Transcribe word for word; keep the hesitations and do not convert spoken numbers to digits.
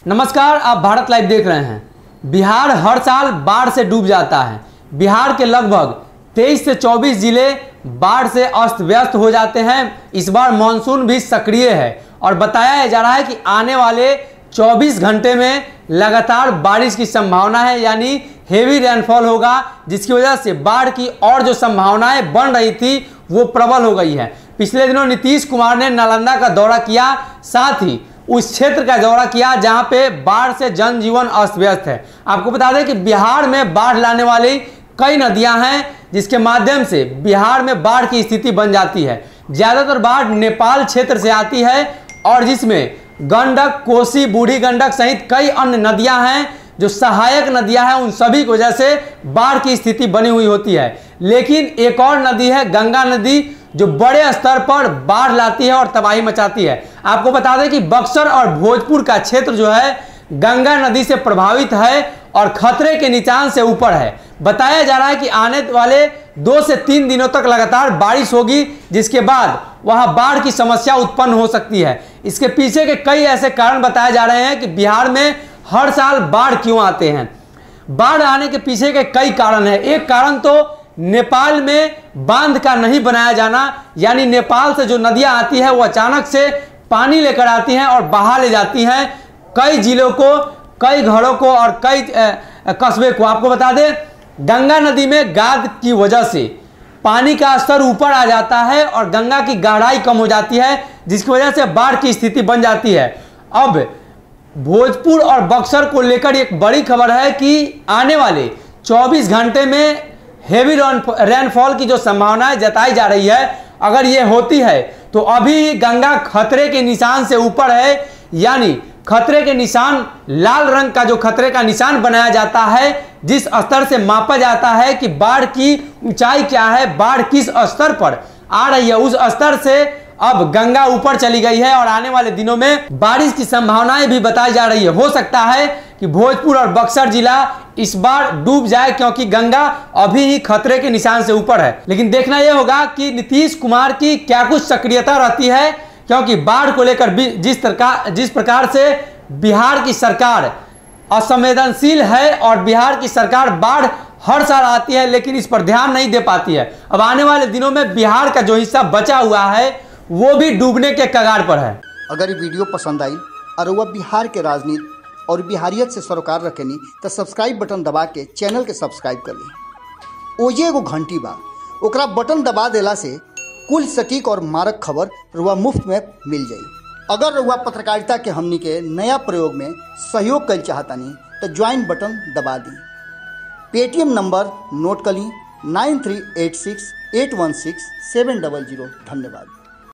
नमस्कार, आप भारत लाइव देख रहे हैं। बिहार हर साल बाढ़ से डूब जाता है। बिहार के लगभग तेईस से चौबीस जिले बाढ़ से अस्त व्यस्त हो जाते हैं। इस बार मानसून भी सक्रिय है और बताया जा रहा है कि आने वाले चौबीस घंटे में लगातार बारिश की संभावना है, यानी हेवी रेनफॉल होगा, जिसकी वजह से बाढ़ की और जो संभावनाएं बन रही थी वो प्रबल हो गई है। पिछले दिनों नीतीश कुमार ने नालंदा का दौरा किया, साथ ही उस क्षेत्र का दौरा किया जहां पे बाढ़ से जनजीवन अस्त व्यस्त है। आपको बता दें कि बिहार में बाढ़ लाने वाली कई नदियां हैं, जिसके माध्यम से बिहार में बाढ़ की स्थिति बन जाती है। ज़्यादातर बाढ़ नेपाल क्षेत्र से आती है और जिसमें गंडक, कोसी, बूढ़ी गंडक सहित कई अन्य नदियां हैं जो सहायक नदियां हैं, उन सभी की वजह से बाढ़ की स्थिति बनी हुई होती है। लेकिन एक और नदी है गंगा नदी, जो बड़े स्तर पर बाढ़ लाती है और तबाही मचाती है। आपको बता दें कि बक्सर और भोजपुर का क्षेत्र जो है गंगा नदी से प्रभावित है और खतरे के निशान से ऊपर है। बताया जा रहा है कि आने वाले दो से तीन दिनों तक लगातार बारिश होगी, जिसके बाद वहां बाढ़ की समस्या उत्पन्न हो सकती है। इसके पीछे के कई ऐसे कारण बताए जा रहे हैं कि बिहार में हर साल बाढ़ क्यों आते हैं। बाढ़ आने के पीछे के कई कारण हैं। एक कारण तो नेपाल में बांध का नहीं बनाया जाना, यानी नेपाल से जो नदियां आती है वो अचानक से पानी लेकर आती हैं और बहा ले जाती हैं कई जिलों को, कई घरों को और कई कस्बे को। आपको बता दें, गंगा नदी में गाद की वजह से पानी का स्तर ऊपर आ जाता है और गंगा की गहराई कम हो जाती है, जिसकी वजह से बाढ़ की स्थिति बन जाती है। अब भोजपुर और बक्सर को लेकर एक बड़ी खबर है कि आने वाले चौबीस घंटे में हेवी रेनफॉल की जो संभावना जताई जा रही है, अगर ये होती है तो अभी गंगा खतरे के निशान से ऊपर है, यानी खतरे के निशान, लाल रंग का जो खतरे का निशान बनाया जाता है, जिस स्तर से मापा जाता है कि बाढ़ की ऊंचाई क्या है, बाढ़ किस स्तर पर आ रही है, उस स्तर से अब गंगा ऊपर चली गई है और आने वाले दिनों में बारिश की संभावनाएं भी बताई जा रही है। हो सकता है कि भोजपुर और बक्सर जिला इस बार डूब जाए, क्योंकि गंगा अभी ही खतरे के निशान से ऊपर है। लेकिन देखना यह होगा कि नीतीश कुमार की क्या कुछ सक्रियता रहती है, क्योंकि बाढ़ को लेकर जिस प्रकार जिस प्रकार से बिहार की सरकार असंवेदनशील है और बिहार की सरकार बाढ़ हर साल आती है लेकिन इस पर ध्यान नहीं दे पाती है। अब आने वाले दिनों में बिहार का जो हिस्सा बचा हुआ है वो भी डूबने के कगार पर है। अगर ये वीडियो पसंद आई और वह बिहार के राजनीति और बिहारियत से सरोकार रखेनी तो सब्सक्राइब बटन दबा के चैनल के सब्सक्राइब कर ली। ओजे एगो घंटी बा, ओकरा बटन दबा देला से कुल सटीक और मारक खबर रुआ मुफ्त में मिल जाई। अगर रुआ पत्रकारिता के हमनी के नया प्रयोग में सहयोग कर चाहतानी तो ज्वाइन बटन दबा दी। पेटीएम नंबर नोट कर ली nine three eight six eight one six seven double zero. धन्यवाद।